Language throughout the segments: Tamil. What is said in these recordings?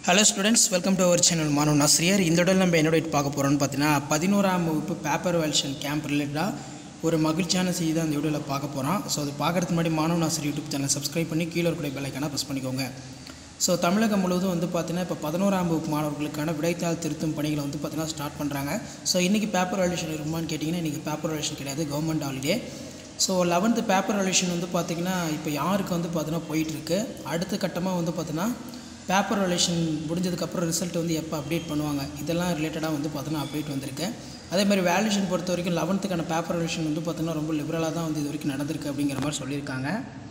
Hello students, welcome to our channel Manu Nasrier. இந்த வீடியோல நம்ம என்ன பார்க்க போறோம்னு பார்த்தீங்கன்னா 11ஆம் வகுப்பு பேப்பர் வேல்யூஷன் கேம்ப் ரிலேட்டடா ஒரு மகிழ்ச்சியான செய்தி தான் இந்த வீடியோல பார்க்க போறோம். சோ அது பார்க்கிறதுக்கு முன்னாடி மானு நாசர் யூடியூப் சேனலை சப்ஸ்கிரைப் பண்ணி கீழ இருக்கிற பெல் ஐகானை பிரஸ் பண்ணிக்கோங்க. சோ தமிழகம் முழுவதும் வந்து பார்த்தீங்கன்னா இப்ப 11ஆம் வகுப்பு மாணவர்களுக்கான விடைத்தாள் திருத்தும் பணிகளை வந்து பார்த்தீங்கன்னா ஸ்டார்ட் பண்றாங்க. சோ இன்னைக்கு பேப்பர் வேல்யூஷன் இருக்குமான்னு கேட்டிங்கன்னா இன்னைக்கு பேப்பர் வேல்யூஷன் கிடையாது, government holiday. So 11th paper valuation வந்து பார்த்திங்கன்னா இப்போ யாருக்கு வந்து பார்த்தீங்கன்னா போயிட்டுருக்கு. அடுத்த கட்டமாக வந்து பார்த்தீங்கன்னா பேப்பர் வேல்யூஷன் முடிஞ்சதுக்கப்புறம் ரிசல்ட் வந்து எப்போ அப்டேட் பண்ணுவாங்க, இதெல்லாம் ரிலேட்டடாக வந்து பார்த்தீங்கன்னா அப்டேட் வந்திருக்கு. அதேமாதிரி வேல்யூஷன் பொறுத்த வரைக்கும் 11th பேப்பர் வேல்யூஷன் வந்து பார்த்தீங்கன்னா ரொம்ப லிபரலாக தான் வந்து இது வரைக்கும் நடந்திருக்கு அப்படிங்கிற மாதிரி சொல்லியிருக்காங்க.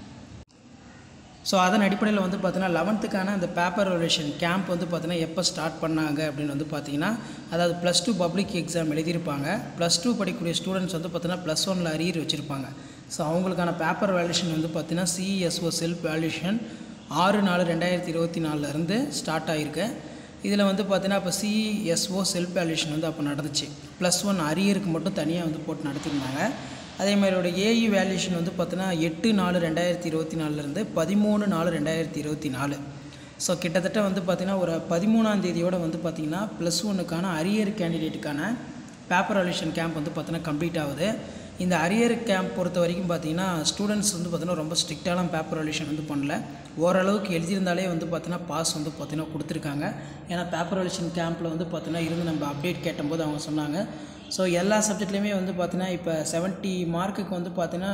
ஸோ அதன் அடிப்படையில் வந்து பார்த்தீங்கன்னா 11th அந்த பேப்பர் வேல்யூஷன் கேம்ப் வந்து பார்த்தீங்கன்னா எப்போ ஸ்டார்ட் பண்ணாங்க அப்படின்னு வந்து பார்த்தீங்கன்னா, அதாவது +2 பப்ளிக் எக்ஸாம் எழுதியிருப்பாங்க. +2 படிக்கக்கூடிய ஸ்டூடெண்ட்ஸ் வந்து பார்த்தீங்கன்னா +1 அரியர் வச்சுருப்பாங்க. ஸோ அவங்களுக்கான பேப்பர் வேல்யூஷன் வந்து பார்த்தீங்கன்னா CESO செல்ஃப் வேல்யூஷன் 6/4/2024 ஸ்டார்ட் ஆகிருக்கு. இதில் வந்து பார்த்தீங்கன்னா இப்போ CESO செல்ஃப் வேல்யூஷன் வந்து அப்போ நடந்துச்சு. +1 அரியருக்கு மட்டும் தனியாக வந்து போட்டு நடத்தியிருந்தாங்க. அதேமாதிரியோட AE வேல்யூஷன் வந்து பார்த்தீங்கன்னா 8/4/2024 13/4/2024. ஸோ கிட்டத்தட்ட வந்து பார்த்திங்கன்னா ஒரு 13ஆம் தேதியோடு வந்து பார்த்திங்கன்னா +1க்கான அரியர் கேண்டிடேட்டுக்கான பேப்பர் வேல்யூஷன் கேம்ப் வந்து பார்த்தீங்கன்னா கம்ப்ளீட் ஆகுது. இந்த அரியர் கேம்ப் பொறுத்த வரைக்கும் பார்த்திங்கன்னா ஸ்டூடெண்ட்ஸ் வந்து பார்த்திங்கன்னா ரொம்ப ஸ்ட்ரிக்டான பேப்பர் வேல்யூஷன் வந்து பண்ணல. ஓரளவுக்கு எழுதியிருந்தாலே வந்து பார்த்தீங்கன்னா பாஸ் வந்து பார்த்திங்கன்னா கொடுத்துருக்காங்க. ஏன்னா பேப்பர் வேல்யூஷன் கேம்பில் வந்து பார்த்திங்கன்னா இருந்து நம்ம அப்டேட் கேட்டபோது அவங்க சொன்னாங்க. ஸோ எல்லா சப்ஜெக்ட்லேயுமே வந்து பார்த்தீங்கன்னா இப்போ 70 மார்க்குக்கு வந்து பார்த்தீங்கன்னா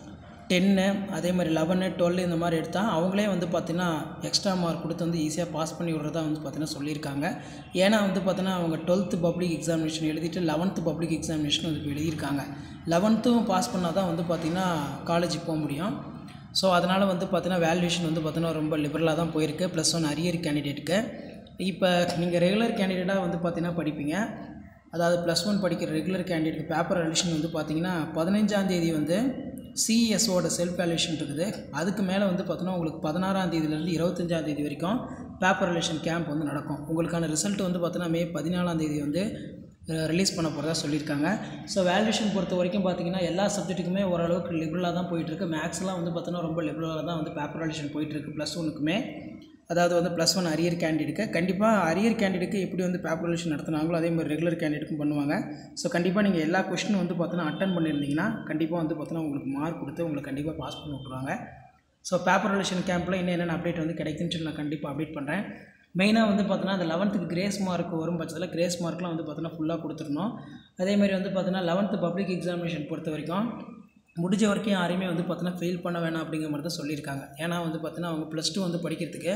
10 அதே மாதிரி 11 12 இந்த மாதிரி எடுத்தால் அவங்களே வந்து பார்த்திங்கன்னா எக்ஸ்ட்ரா மார்க் கொடுத்து வந்து ஈஸியாக பாஸ் பண்ணி விடுறதா வந்து பார்த்திங்கன்னா சொல்லியிருக்காங்க. ஏன்னா வந்து பார்த்தீங்கன்னா அவங்க 12th பப்ளிக் எக்ஸாமினேஷன் எழுதிட்டு 11th பப்ளிக் எக்ஸாமினேஷன் வந்து இப்போ எழுதியிருக்காங்க. 11th பாஸ் பண்ணால் தான் வந்து பார்த்திங்கன்னா காலேஜுக்கு போக முடியும். ஸோ அதனால் வந்து பார்த்தீங்கன்னா வேல்யூஷன் வந்து பார்த்தீங்கன்னா ரொம்ப லிபரலாக தான் போயிருக்கு +1 அரியர் கேண்டிடேட்டுக்கு. இப்போ நீங்கள் ரெகுலர் கேண்டிடேட்டாக வந்து பார்த்தீங்கன்னா படிப்பீங்க. அதாவது +1 படிக்கிற ரெகுலர் கேண்டிடேட் பேப்பர் வேல்யூஷன் வந்து பார்த்திங்கன்னா 15ஆம் தேதி வந்து CESOட செல்ஃப் வேல்யூஷன் இருக்குது. அதுக்கு மேலே வந்து பார்த்தீங்கன்னா உங்களுக்கு 16ஆம் தேதியிலேருந்து 25ஆம் தேதி வரைக்கும் பேப்பர் வேல்யூஷன் கேம்ப் வந்து நடக்கும். உங்களுக்கான ரிசல்ட் வந்து பார்த்தீங்கன்னா மே 14ஆம் தேதி வந்து ரிலீஸ் பண்ண போகிறதா சொல்லியிருக்காங்க. ஸோ வேல்யூஷன் பொறுத்த வரைக்கும் பார்த்திங்கன்னா எல்லா சப்ஜெக்ட்டுக்குமே ஓரளவுக்கு லிபரலாக தான் போயிட்டுருக்கு. மேக்ஸ்லாம் வந்து பார்த்தீங்கன்னா ரொம்ப லிபரலாக தான் வந்து பேப்பர் வேல்யூஷன் போயிட்டுருக்கு +1க்குமே. அதாவது வந்து +1 அரியர் கேண்டிடேட்டுக்கு கண்டிப்பாக அரியர் கேண்டிடேட்டுக்கு எப்படி வந்து பேப்பர் வேல்யூஷன் நடத்துனாங்களோ அதே மாதிரி ரெகுலர் கேண்டிடேட்டுக்கும் பண்ணுவாங்க. ஸோ கண்டிப்பாக நீங்கள் எல்லா கொஸ்டினும் வந்து பார்த்தீங்கன்னா அட்டன் பண்ணியிருந்தீங்கன்னா கண்டிப்பாக வந்து பார்த்தீங்கன்னா உங்களுக்கு மார்க் கொடுத்து உங்களுக்கு கண்டிப்பாக பாஸ் பண்ணி விட்ருவாங்க. ஸோ பேப்பர் வேல்யூஷன் கேம்பில் இன்னும் என்னென்ன அப்டேட் வந்து கிடைக்குன்னு சொல்லி நான் கண்டிப்பாக அப்டேட் பண்ணுறேன். மெயினாக வந்து பார்த்தீங்கன்னா அந்த 11th கிரேஸ் மார்க் வரும் பட்சத்தில் கிரேஸ் மார்க்லாம் வந்து பார்த்தீங்கன்னா ஃபுல்லாக கொடுத்துடணும். அதேமாதிரி வந்து பார்த்தீங்கன்னா 11th பப்ளிக் எக்ஸாமினேஷன் பொறுத்த வரைக்கும் முடிஞ்ச வரைக்கும் யாரையுமே வந்து பார்த்தீங்கன்னா ஃபெயில் பண்ண வேணாம் அப்படிங்கிற மாதிரி தான் சொல்லியிருக்காங்க. ஏன்னா வந்து பார்த்தீங்கன்னா அவங்க +2 வந்து படிக்கிறதுக்கு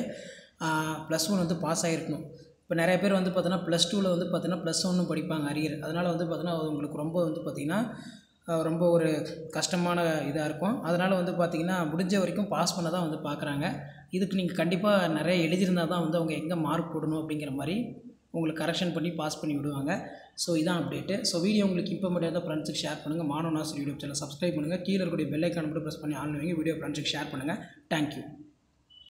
+1 வந்து பாஸ் ஆகிருக்கணும். இப்போ நிறைய பேர் வந்து பார்த்தீங்கன்னா +2ல் வந்து பார்த்தீங்கன்னா +1 படிப்பாங்க அரியர். அதனால் வந்து பார்த்தீங்கன்னா உங்களுக்கு ரொம்ப வந்து பார்த்திங்கன்னா ரொம்ப ஒரு கஷ்டமான இதாக இருக்கும். அதனால் வந்து பார்த்திங்கன்னா முடிஞ்ச வரைக்கும் பாஸ் பண்ண தான் வந்து பார்க்குறாங்க. இதுக்கு நீங்கள் கண்டிப்பாக நிறைய எழுதியிருந்தால் தான் வந்து அவங்க எங்கே மார்க் போடணும் அப்படிங்கிற மாதிரி உங்களுக்கு கரெக்ஷன் பண்ணி பாஸ் பண்ணி விடுவாங்க. ஸோ இதான் அப்டேட்டு. ஸோ வீடியோ உங்களுக்கு இப்போ மட்டும் இருந்தால் ஃப்ரெண்ட்ஸுக்கு ஷேர் பண்ணுங்கள். மானு நாசர் யூடியூப் சேனல் சப்ஸ்கிரைப் பண்ணுங்கள். கீழே இருக்கக்கூடிய பெல் ஐக்கான் மட்டும் ப்ரெஸ் பண்ணி ஆன் வைங்க. வீடியோ ஃப்ரெண்ட்ஸுக்கு ஷேர் பண்ணுங்கள். தேங்க்யூ.